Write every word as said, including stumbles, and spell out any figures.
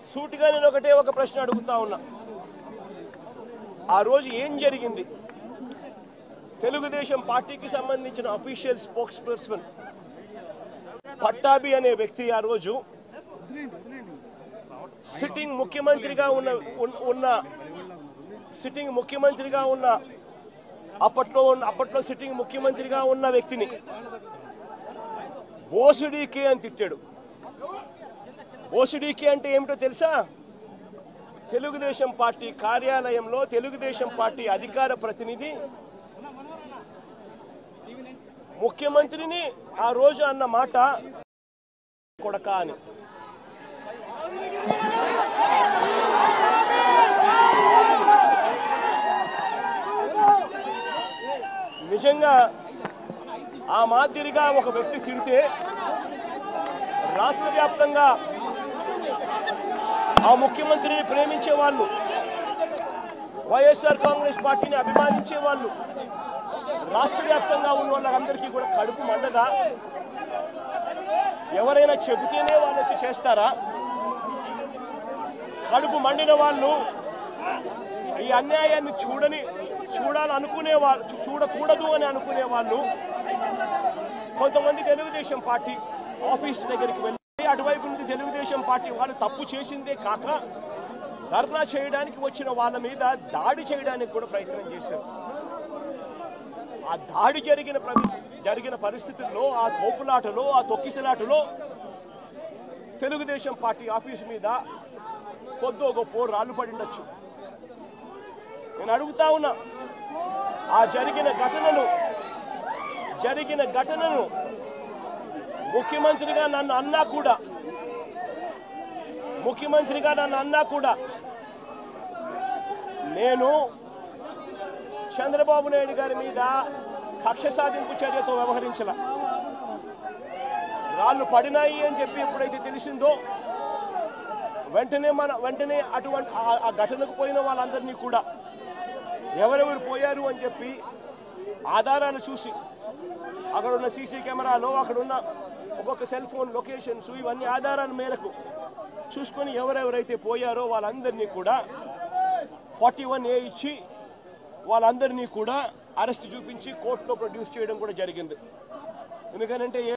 సూటిగా నేను ఒకటే ఒక ప్రశ్న అడుగుతా ఉన్నా. ఆ రోజు ఏం జరిగింది? తెలుగుదేశం పార్టీకి సంబంధించిన అఫీషియల్ స్పోక్స్ పర్సన్ పట్టాభి అనే వ్యక్తి ఆ రోజు సిట్టింగ్ ముఖ్యమంత్రిగా ఉన్న ఉన్న సిట్టింగ్ ముఖ్యమంత్రిగా ఉన్న అప్పట్లో అప్పట్లో సిట్టింగ్ ముఖ్యమంత్రిగా ఉన్న వ్యక్తిని బోసుడీకే అని తిట్టాడు. బోసుడీకే అంటే ఏమిటో తెలుసా? తెలుగుదేశం పార్టీ కార్యాలయంలో తెలుగుదేశం పార్టీ అధికార ప్రతినిధి ముఖ్యమంత్రిని ఆ రోజు అన్న మాట కొడక అని. నిజంగా ఆ మాదిరిగా ఒక వ్యక్తి తిడితే రాష్ట్ర వ్యాప్తంగా ఆ ముఖ్యమంత్రిని ప్రేమించే వాళ్ళు, వైఎస్ఆర్ కాంగ్రెస్ పార్టీని అభిమానించే వాళ్ళు, రాష్ట్ర వ్యాప్తంగా ఉన్న వాళ్ళందరికీ కూడా కడుపు మండదా? ఎవరైనా చెబితేనే వాళ్ళు వచ్చి చేస్తారా? కడుపు మండిన వాళ్ళు, ఈ అన్యాయాన్ని చూడని చూడాలనుకునే వాళ్ళు, చూడకూడదు అని అనుకునే వాళ్ళు కొంతమంది తెలుగుదేశం పార్టీ ఆఫీస్ దగ్గరికి వెళ్ళి అటువైపు నుండి తెలుగుదేశం పార్టీ వాళ్ళు తప్పు చేసిందే కాక ధర్నా చేయడానికి వచ్చిన వాళ్ళ మీద దాడి చేయడానికి కూడా ప్రయత్నం చేశారు. ఆ దాడి జరిగిన జరిగిన పరిస్థితుల్లో, ఆ తోపులాటలో, ఆ తొక్కిసలాటలో తెలుగుదేశం పార్టీ ఆఫీసు మీద కొద్దో గొప్ప రాళ్ళు పడిండొచ్చు. నేను అడుగుతా ఉన్నా, ఆ జరిగిన ఘటనను జరిగిన ఘటనను ముఖ్యమంత్రిగా నన్ను అన్నా కూడా ముఖ్యమంత్రిగా నన్ను అన్నా కూడా నేను చంద్రబాబు నాయుడు గారి మీద కక్ష సాధింపు చర్యతో వ్యవహరించాల. రాళ్ళు పడినాయి అని చెప్పి ఎప్పుడైతే తెలిసిందో వెంటనే మన వెంటనే అటువంటి ఆ ఘటనకు పోయిన వాళ్ళందరినీ కూడా ఎవరెవరు పోయారు అని చెప్పి ఆధారాలు చూసి, అక్కడ ఉన్న సీసీ కెమెరాలో, అక్కడ ఉన్న ఒక్కొక్క సెల్ ఫోన్ లొకేషన్స్, ఇవన్నీ ఆధారాల మేరకు చూసుకొని ఎవరెవరైతే పోయారో వాళ్ళందరినీ కూడా ఫార్టీ వన్ ఏ ఇచ్చి వాళ్ళందరినీ కూడా అరెస్ట్ చూపించి కోర్టులో ప్రొడ్యూస్ చేయడం కూడా జరిగింది. ఎందుకనంటే